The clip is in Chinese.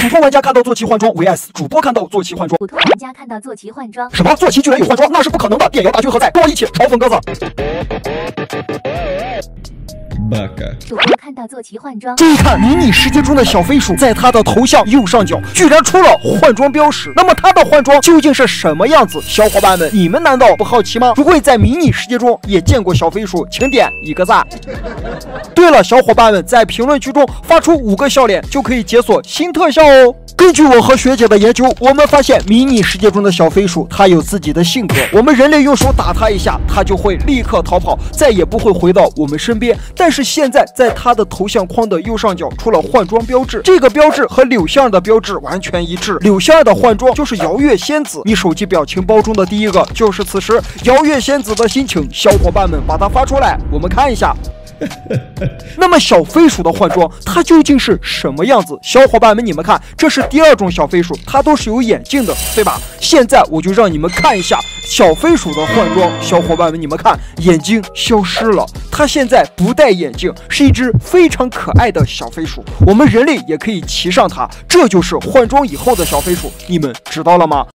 普通玩家看到坐骑换装 vs 主播看到坐骑换装。 普通玩家看到坐骑换装。 什么？坐骑居然有换装？那是不可能的！电摇大军何在？跟我一起嘲讽鸽子。 主播看到坐骑换装。 注意看，迷你世界中的小飞鼠在它的头像右上角居然出了换装标识。那么它的换装究竟是什么样子？小伙伴们，你们难道不好奇吗？如果在迷你世界中也见过小飞鼠，请点一个赞。对了，小伙伴们在评论区中发出5个笑脸就可以解锁新特效哦。根据我和学姐的研究，我们发现迷你世界中的小飞鼠它有自己的性格，我们人类用手打它一下，它就会立刻逃跑，再也不会回到我们身边。但是现在在它的头像框的右上角出了换装标志，这个标志和柳仙儿的标志完全一致。柳仙儿的换装就是摇月仙子，你手机表情包中的第一个就是此时摇月仙子的心情，小伙伴们把它发出来，我们看一下。那么小飞鼠的换装它究竟是什么样子？小伙伴们你们看，这是第2种小飞鼠，它都是有眼镜的，对吧？现在我就让你们看一下小飞鼠的换装。小伙伴们你们看，眼睛消失了，它现在不戴眼镜，是一只非常可爱的小飞鼠，我们人类也可以骑上它，这就是换装以后的小飞鼠，你们知道了吗？